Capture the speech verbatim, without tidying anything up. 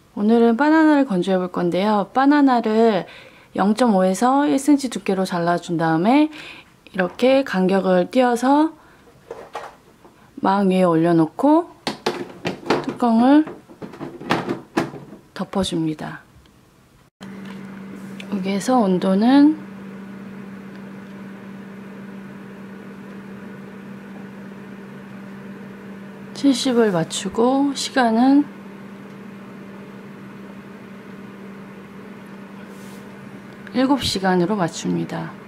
오늘은 바나나를 건조해 볼 건데요. 바나나를 영 점 오에서 일 센티미터 두께로 잘라준 다음에 이렇게 간격을 띄어서 망 위에 올려놓고 뚜껑을 덮어줍니다. 여기에서 온도는 칠십을 맞추고 시간은 일곱 시간으로 맞춥니다.